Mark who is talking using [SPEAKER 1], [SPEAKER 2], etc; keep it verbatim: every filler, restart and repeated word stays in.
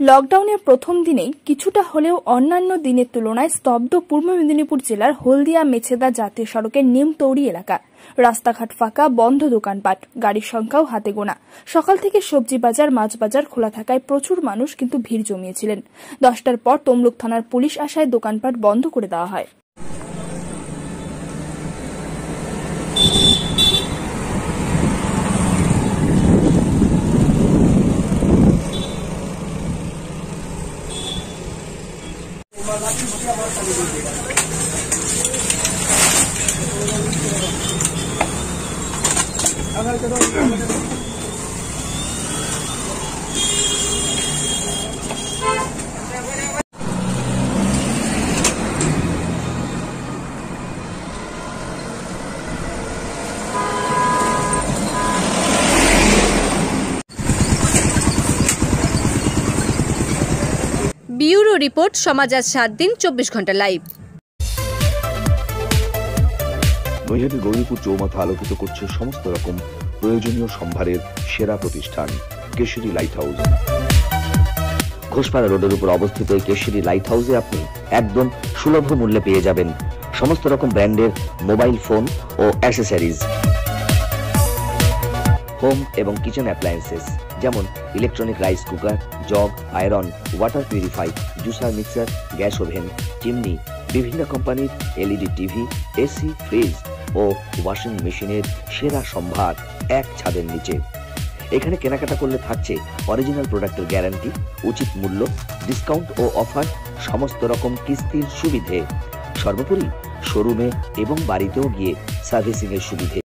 [SPEAKER 1] লকডাউনের প্রথম দিনেই কিছুটা হলেও অন্যান্য দিনের তুলনায় স্তব্ধ পূর্ব মেদিনীপুর জেলার হলদিয়া মেছেদা জাতীয় সড়কের নিমতৌড়ি এলাকা। রাস্তাঘাট ফাঁকা, বন্ধ দোকানপাট, গাড়ির সংখ্যাও হাতে গোনা। সকাল থেকে সবজি বাজার, মাছ বাজার খোলা থাকায় প্রচুর মানুষ কিন্তু ভিড় জমিয়েছিলেন। দশটার পর তমলুক থানার পুলিশ আসায় দোকানপাট বন্ধ করে দেওয়া হয়।
[SPEAKER 2] ব্যুরো রিপোর্ট, সমাজ আজ সাত দিন চব্বিশ ঘন্টা লাইভ।
[SPEAKER 3] নৈহাটি গৌরীপুর চৌমাথা আলোকিত করছে সমস্ত রকম প্রয়োজনীয় সম্ভারের সেরা প্রতিষ্ঠান কেশরী লাইট হাউস। ঘোষপাড়া রোডের উপর অবস্থিত এই কেশরী লাইট হাউসে আপনি একদম সুলভ মূল্যে পেয়ে যাবেন সমস্ত রকম ব্র্যান্ডের মোবাইল ফোন ও অ্যাক্সেসরিজ, হোম এবং কিচেন অ্যাপ্লায়েন্সেস যেমন electronic rice cooker, jug, iron, water purify, juicer, mixer, gas oven, chimney, বিভিন্ন কোম্পানির এলইডি টিভি, এসি, ফ্রিজ ও ওয়াশিং মেশিনের সেরা সম্ভার এক ছাদের নিচে। এখানে কেনাকাটা করলে থাকছে অরিজিনাল প্রোডাক্টের গ্যারান্টি, উচিত মূল্য, ডিসকাউন্ট ও অফার, সমস্ত রকম কিস্তির সুবিধে, সর্বোপরি শোরুমে এবং বাড়িতেও গিয়ে সার্ভিসিং এর সুবিধে।